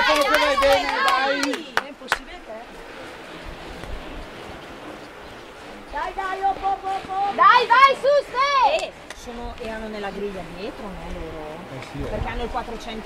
telefono che vai bene, dai! È impossibile che... Dai, oh. Dai, vai, su, Ste! Erano nella griglia dietro, no loro? Sì, Perché hanno il 400.